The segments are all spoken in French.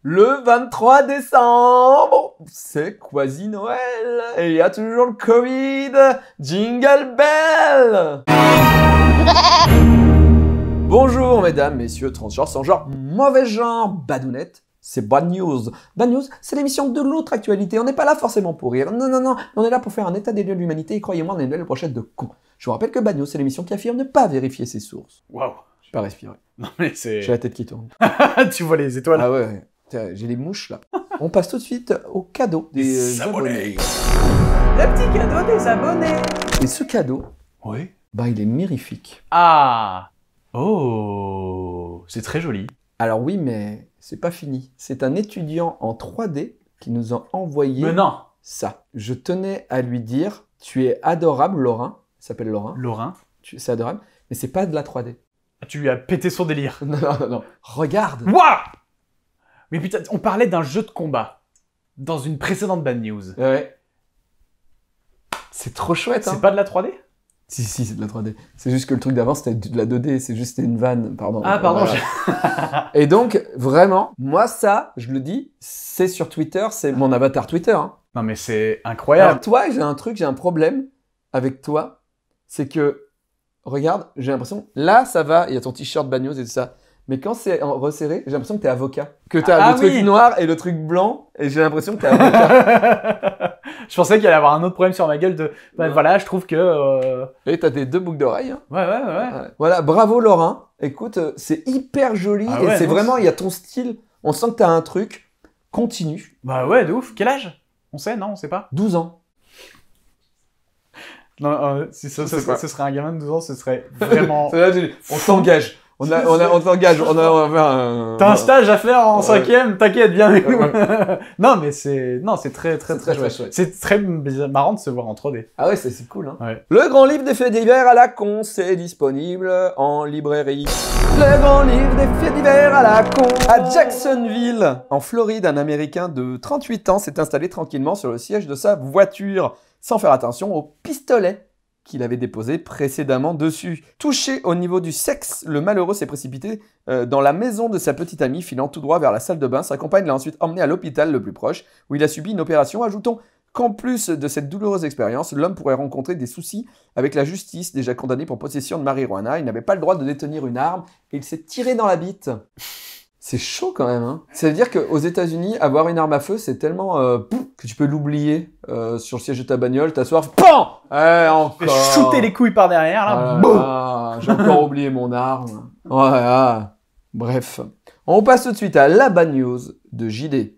Le 23 décembre, c'est quasi Noël et il y a toujours le Covid. Jingle bell. Bonjour mesdames, messieurs, transgenres, sans genre, mauvais genre, badounette. C'est Bad News. Bad News, c'est l'émission de l'autre actualité. On n'est pas là forcément pour rire. Non, non, non. On est là pour faire un état des lieux de l'humanité. Et croyez-moi, on a une belle brochette de cons. Je vous rappelle que Bad News, c'est l'émission qui affirme ne pas vérifier ses sources. Waouh. Je peux pas respirer. Non mais c'est... J'ai la tête qui tourne. Tu vois les étoiles. Ah ouais. Tiens, j'ai les mouches là. On passe tout de suite au cadeau des abonnés. Le petit cadeau des abonnés. Et ce cadeau, Oui. bah il est mirifique. Ah. Oh. C'est très joli. Alors oui, mais c'est pas fini. C'est un étudiant en 3D qui nous a envoyé Mais non. ça. Je tenais à lui dire, tu es adorable, Laurin. Il s'appelle Laurin. Laurin. C'est adorable, mais c'est pas de la 3D. Tu lui as pété son délire. Non, non, non, non. Regarde. Waouh. Mais putain, on parlait d'un jeu de combat dans une précédente Bad News. Ouais. C'est trop chouette, hein. C'est pas de la 3D? Si, c'est de la 3D. C'est juste que le truc d'avant, c'était de la 2D. C'est juste une vanne, pardon. Ah, pardon. Voilà. Et donc, vraiment, moi, ça, je le dis, c'est sur Twitter, c'est mon avatar Twitter. Hein. Non mais c'est incroyable. Alors, toi, j'ai un problème avec toi. C'est que, regarde, j'ai l'impression, là, ça va, il y a ton t-shirt Bad News et tout ça. Mais quand c'est resserré, j'ai l'impression que t'es avocat. Que t'as le truc noir et le truc blanc, et j'ai l'impression que t'es avocat. Je pensais qu'il allait avoir un autre problème sur ma gueule de... Bah, voilà, je trouve que... Et t'as tes 2 boucles d'oreilles. Hein. Ouais. Voilà, bravo Laurin. Écoute, c'est hyper joli, Ah et ouais, c'est non, vraiment, il y a ton style. On sent que t'as un truc. Continue. Bah ouais, de ouf. Quel âge? On sait, non? On sait pas? 12 ans. Non, si ce serait un gamin de 12 ans, ce serait vraiment... On t'engage. On t'engage. T'as un stage à faire en 5e, t'inquiète, bien. Non, mais c'est très chouette. C'est très marrant de se voir en 3D. Ah ouais, c'est cool. Hein. Ouais. Le grand livre des faits divers à la con, c'est disponible en librairie. Le grand livre des faits divers à la con. À Jacksonville, en Floride, un Américain de 38 ans s'est installé tranquillement sur le siège de sa voiture, sans faire attention au pistolet qu'il avait déposé précédemment dessus. Touché au niveau du sexe, le malheureux s'est précipité dans la maison de sa petite amie, filant tout droit vers la salle de bain. Sa compagne l'a ensuite emmené à l'hôpital le plus proche, où il a subi une opération. Ajoutons qu'en plus de cette douloureuse expérience, l'homme pourrait rencontrer des soucis avec la justice, déjà condamné pour possession de marijuana. Il n'avait pas le droit de détenir une arme et il s'est tiré dans la bite. C'est chaud quand même, hein. Ça veut dire qu'aux États-Unis, avoir une arme à feu, c'est tellement que tu peux l'oublier sur le siège de ta bagnole, t'asseoir, PAN! Encore! Shooter les couilles par derrière, là. J'ai encore oublié mon arme. Bref. On passe tout de suite à la Bad News de JD.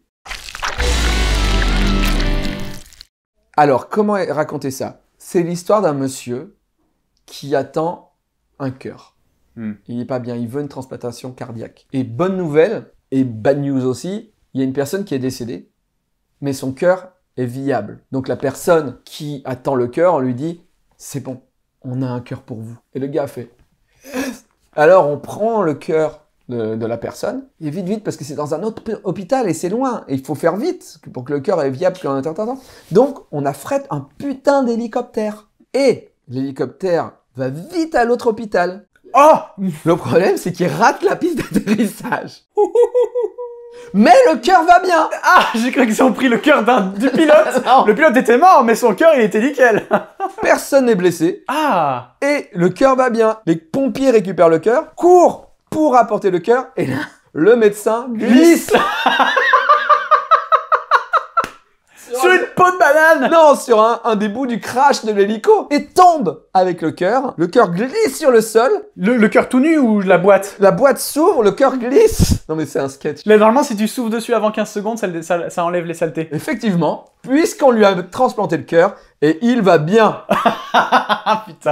Alors, comment raconter ça? C'est l'histoire d'un monsieur qui attend un cœur. Il n'est pas bien, il veut une transplantation cardiaque. Et bonne nouvelle, et bad news aussi, il y a une personne qui est décédée, mais son cœur est viable. Donc la personne qui attend le cœur, on lui dit « C'est bon, on a un cœur pour vous ». Et le gars fait « Alors on prend le cœur de la personne, et vite, parce que c'est dans un autre hôpital et c'est loin, et il faut faire vite pour que le cœur est viable pendant un certain temps. Donc on affrète un putain d'hélicoptère. Et l'hélicoptère va vite à l'autre hôpital. Oh! Le problème, c'est qu'il rate la piste d'atterrissage. Mais le cœur va bien. Ah, j'ai cru qu'ils ont pris le cœur du pilote. Le pilote était mort, mais son cœur, il était nickel. Personne n'est blessé. Ah! Et le cœur va bien. Les pompiers récupèrent le cœur, courent pour apporter le cœur, et là, le médecin glisse. Sur une peau de banane! Non, sur un des bouts du crash de l'hélico. Et tombe avec le cœur. Le cœur glisse sur le sol. Le cœur tout nu ou la boîte? La boîte s'ouvre, le cœur glisse. Non mais c'est un sketch. Là, normalement, si tu souffles dessus avant 15 secondes, ça enlève les saletés. Effectivement, puisqu'on lui a transplanté le cœur, et il va bien. Putain.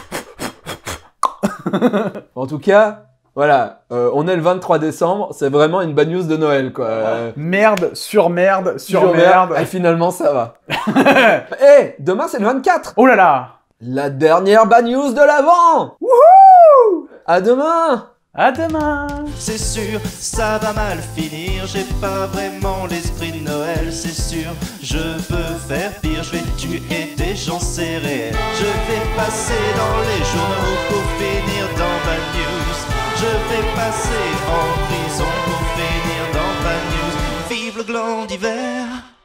En tout cas... Voilà, on est le 23 décembre, c'est vraiment une bad news de Noël, quoi. Merde, sur merde, sur merde. Et finalement, ça va. Et demain, c'est le 24. Oh là là. La dernière bad news de l'Avent. Wouhou! À demain. À demain. C'est sûr, ça va mal finir. J'ai pas vraiment l'esprit de Noël, c'est sûr. Je peux faire pire, je vais tuer des gens, c'est réel. Je vais passer dans les journaux pour finir dans Bad News. Je vais passer en prison pour finir dans Bad News. gland d'hiver.